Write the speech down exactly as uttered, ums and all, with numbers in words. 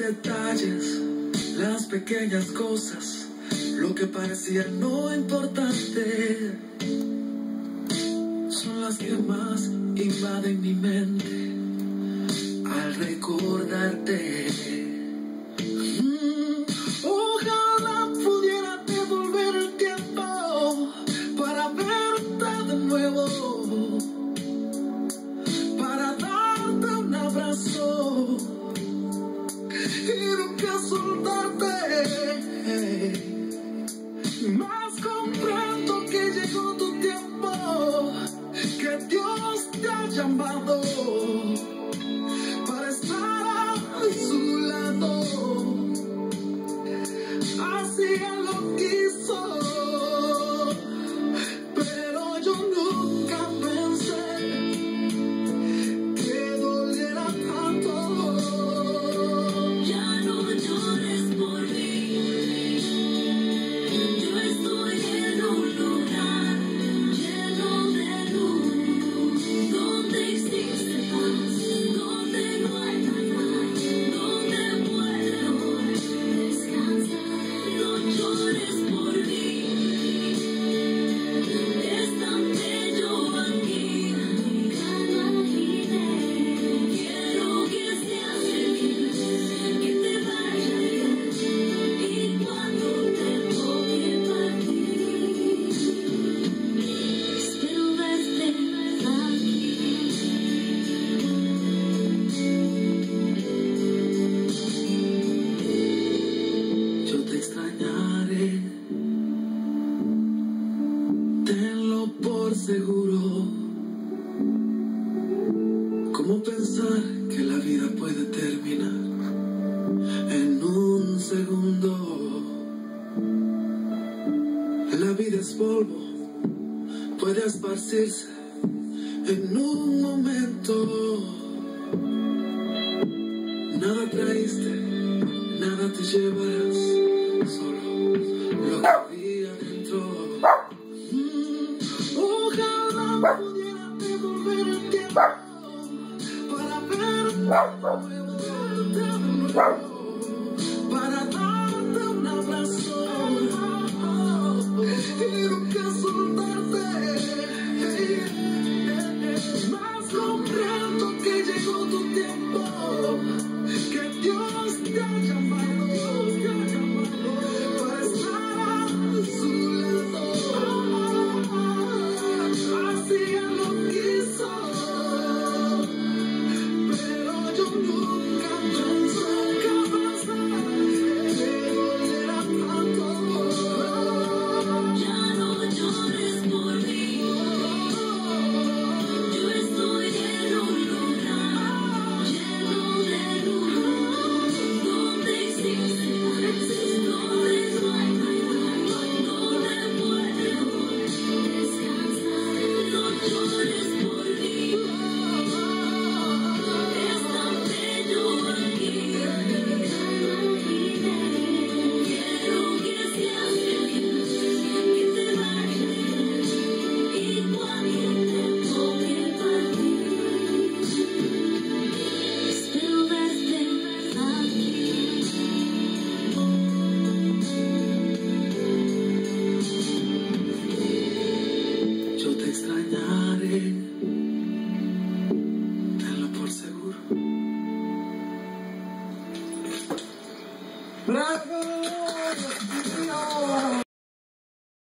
detalles, las pequeñas cosas, lo que parecía no importante, son las que más invaden mi mente al recordarte. Mm, ojalá pudiera devolver el tiempo para verte de nuevo, para darte un abrazo y nunca soltarte. Más comprendo que llegó tu tiempo, que Dios te ha llamado para estar a su lado. Así Él lo quiso, pero yo nunca pensé que doliera tanto. Ya no llores por mí, yo estoy en un lugar lleno de luz, donde existe paz, donde no hay maldad, donde puedo descansar. No llores por mí, es tan bello aquí, quiero que seas feliz, que te vaya bien, y cuando te toque partir, espero verte aquí. Yo te extrañaré, tenlo por seguro. ¿Cómo pensar que la vida puede terminar en un segundo? La vida es polvo, puede esparcirse en un momento. Nada traíste, nada te llevarás, solo lo que había dentro. Mm, ojalá pudiera devolver el tiempo para verte de nuevo, para darte un abrazo y nunca soltarte. Más comprendo que llegó tu tiempo, que Dios te ha llamado para estar a su lado. Así Él lo quiso, pero yo nunca pensé que doliera tanto. Ya no llores por mí, yo estoy en un lugar lleno de luz, donde existe paz, donde no hay maldad, donde puedo descansar. No llores por mí, es tan bello aquí, quiero que seas feliz, que te vaya bien, y cuando te toque partir, espero verte aquí. Yo te extrañaré, tenlo por seguro. ¡Bravo!